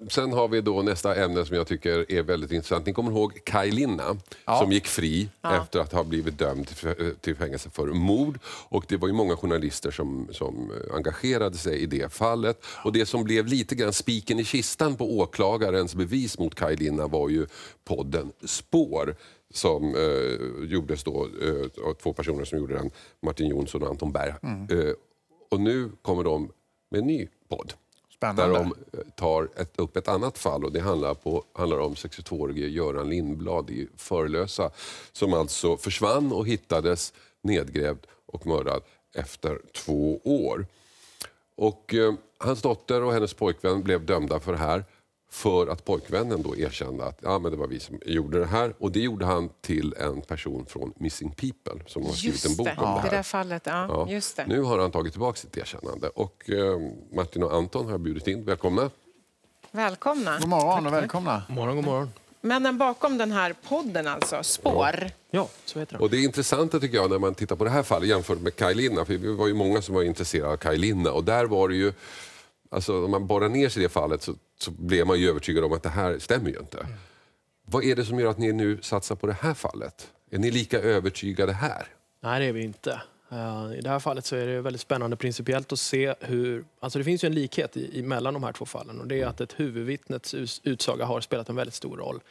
sen har vi då nästa ämne som jag tycker är väldigt intressant. Ni kommer ihåg Kaj Linna som gick fri efter att ha blivit dömd till fängelse för mord. Och det var ju många journalister som engagerade sig i det fallet. Och det som blev lite grann spiken i kistan på åklagarens bevis mot Kaj Linna var ju podden Spår. Som gjordes då av två personer som gjorde den, Martin Jonsson och Anton Berg. Och nu kommer de med en ny podd. Spännande. Där de tar upp ett annat fall, och det handlar om 62-årige Göran Lindblad i Förlösa, som alltså försvann och hittades nedgrävd och mördad efter 2 år. Och hans dotter och hennes pojkvän blev dömda för det här, för att pojkvännen då erkände att men det var vi som gjorde det här. Och det gjorde han till en person från Missing People som har skrivit en bok om det här. Det där fallet, just det. Nu har han tagit tillbaka sitt erkännande. Och Martin och Anton har bjudit in. Välkomna. Välkomna. God morgon och välkomna. God morgon. Männen bakom den här podden alltså, Spår. Ja, så heter det. Och det är intressant tycker jag när man tittar på det här fallet jämfört med Kaj Linna. För vi var ju många som var intresserade av Kaj Linna. Och där var det ju, alltså om man borrar ner sig i det fallet så blev man ju övertygad om att det här stämmer ju inte. Vad är det som gör att ni nu satsar på det här fallet? Är ni lika övertygade här? Nej, det är vi inte. I det här fallet så är det väldigt spännande principiellt att se hur... Alltså det finns ju en likhet mellan de här två fallen. Och det är att ett huvudvittnets utsaga har spelat en väldigt stor roll.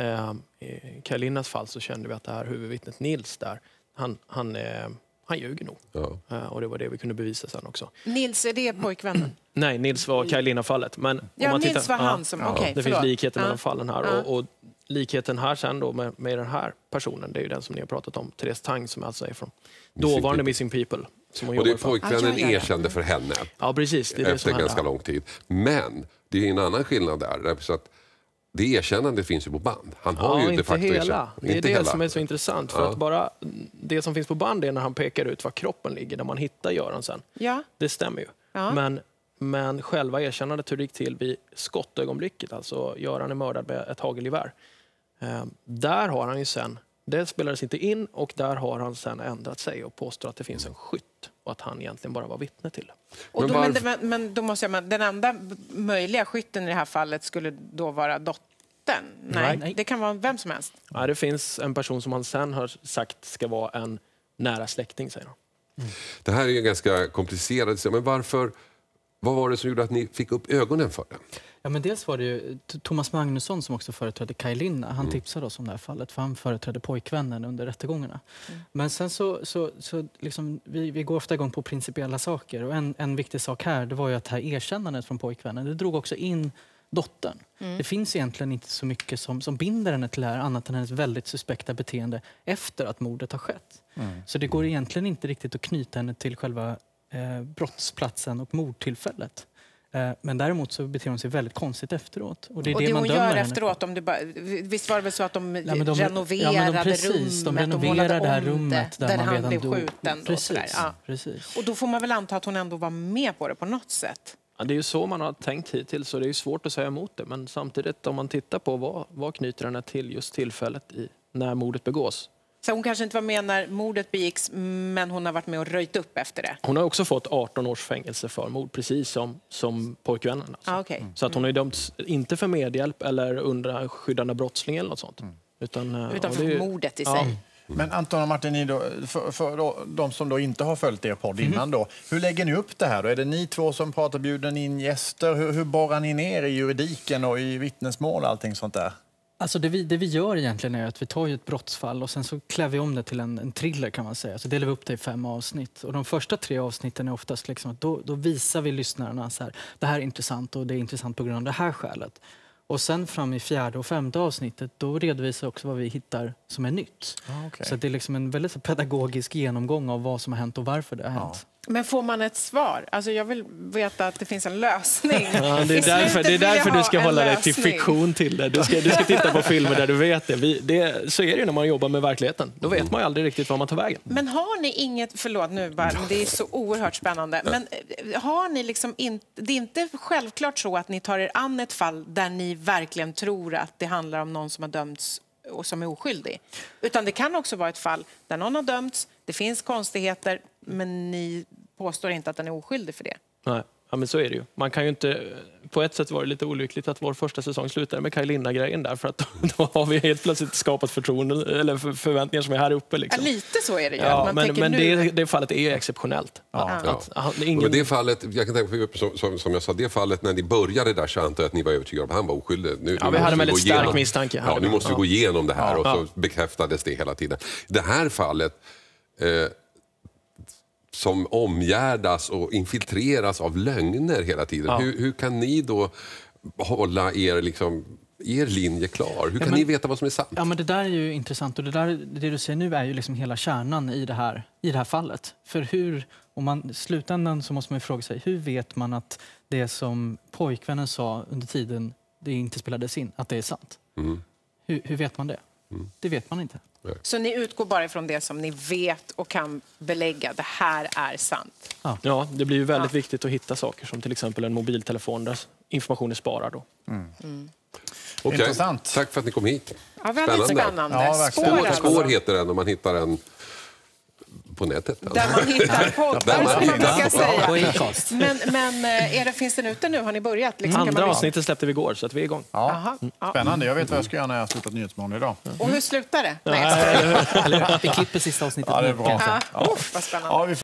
I Kaj Linnas fall så kände vi att det här huvudvittnet Nils där, han ljuger nog. Ja. Och det var det vi kunde bevisa sen också. Nils, är det pojkvännen? Nej, Nils var Kaj Linna-fallet. Men ja, om man Nils var han som... Okej, det finns likheter mellan fallen här. Och likheten här sen då med den här personen, det är ju den som ni har pratat om, Therese Tang, som alltså är från dåvarande Missing People. Som och det är pojkvännen erkände för henne. Ja, precis. Det är efter ganska lång tid. Men det är en annan skillnad där. Så att det erkännande finns ju på band. Han har ju de facto hela. Det är det som är så intressant. För att bara det som finns på band är när han pekar ut var kroppen ligger, där man hittar Göran sen. Ja. Det stämmer ju. Ja. Men själva erkännandet hur det gick till vid skottögonblicket, alltså Göran är mördad med ett hagelgevär. Där har han ju sen, det spelades inte in, och där har han sen ändrat sig och påstår att det finns en skytt och att han egentligen bara var vittne till det. Och men då måste jag, den enda möjliga skytten i det här fallet skulle då vara dottern? Nej. Det kan vara vem som helst. Ja, det finns en person som han sen har sagt ska vara en nära släkting, säger han. Det här är ju ganska komplicerat, men vad var det som gjorde att ni fick upp ögonen för det? Ja, men dels var det ju Thomas Magnusson som också företrädde Kaj Linna. Han tipsade oss om det här fallet, för han företrädde pojkvännen under rättegångarna. Men sen så liksom, vi går ofta igång på principiella saker. Och en viktig sak här, det var ju att det här erkännandet från pojkvännen, det drog också in dottern. Det finns egentligen inte så mycket som binder henne till det här, annat än hennes väldigt suspekta beteende efter att mordet har skett. Så det går egentligen inte riktigt att knyta henne till själva brottsplatsen och mordtillfället. Men däremot så beter hon sig väldigt konstigt efteråt. Och det hon gör efteråt, om det bara, visst var det väl så att de renoverade rummet, de renoverade det här rummet där han blev skjuten. Precis. Och då får man väl anta att hon ändå var med på det på något sätt. Ja, det är ju så man har tänkt hittills, så det är ju svårt att säga emot det. Men samtidigt, om man tittar på vad knyter henne till just tillfället när mordet begås. Så hon kanske inte var med när mordet begicks, men hon har varit med och röjt upp efter det. Hon har också fått 18 års fängelse för mord, precis som pojkvännen. Alltså. Så att hon har ju dömts inte för medhjälp eller under skyddande brottsling eller något sånt. Utan för mordet i sig. Men Anton och Martin, för de som då inte har följt er podd innan då, hur lägger ni upp det här då? Är det ni två som pratar, bjuder in gäster? Hur borrar ni ner i juridiken och i vittnesmål och allting sånt där? Alltså det vi gör egentligen är att vi tar ju ett brottsfall och sen så klär vi om det till en thriller, kan man säga. Så delar vi upp det i 5 avsnitt. Och de första 3 avsnitten är oftast liksom att då visar vi lyssnarna så här, det här är intressant och det är intressant på grund av det här skälet. Och sen fram i 4:e och 5:e avsnittet, då redovisar också vad vi hittar som är nytt. Så det är liksom en väldigt pedagogisk genomgång av vad som har hänt och varför det har hänt. Men får man ett svar? Alltså jag vill veta att det finns en lösning. Ja, det är därför du ska hålla dig till fiktion till det. Du ska titta på filmer där du vet det. Så är det ju när man jobbar med verkligheten. Då vet man ju aldrig riktigt var man tar vägen. Men har ni inget, förlåt nu bara, men det är så oerhört spännande. Men har ni liksom det är inte självklart så att ni tar er an ett fall där ni verkligen tror att det handlar om någon som har dömts och som är oskyldig. Utan det kan också vara ett fall där någon har dömts, det finns konstigheter, men ni påstår inte att den är oskyldig för det. Nej, ja, men så är det ju. Man kan ju inte, på ett sätt var det lite olyckligt att vår första säsong slutade med Kaj Linna-grejen där, för att då har vi helt plötsligt skapat förtroende eller förväntningar som är här uppe. Liksom. Ja, lite så är det ju. Ja, men det fallet är exceptionellt. Men det fallet, jag kan tänka på, som jag sa, det fallet när ni började där så antar jag att ni var övertygade om att han var oskyldig. Vi hade en väldigt stark misstanke. Ja, nu måste vi gå igenom det här och så bekräftades det hela tiden. Det här fallet som omgärdas och infiltreras av lögner hela tiden. Ja. Hur kan ni då hålla er linje klar? Hur kan ni veta vad som är sant? Ja, men det där är ju intressant och det du säger nu är ju liksom hela kärnan i det här fallet. För slutändan så måste man ju fråga sig, hur vet man att det som pojkvännen sa under tiden det inte spelades in, att det är sant? Mm. Hur vet man det? Mm. Det vet man inte. Så ni utgår bara ifrån det som ni vet och kan belägga, det här är sant? Ja, det blir ju väldigt viktigt att hitta saker som till exempel en mobiltelefon där information är sparad då. Okej, intressant. Tack för att ni kom hit. Ja, väldigt spännande. Ja, Spår heter den om man hittar den på nätet. Där man hittar poddar, som man brukar säga. Men finns den ute nu? Har ni börjat? Andra avsnittet släppte vi igår, så att vi är igång. Ja. Spännande. Jag vet vad jag ska göra när jag har slutat Nyhetsmorgon idag. Och hur slutar det? Vi klipper sista avsnittet. Ja, det är bra. Vad spännande.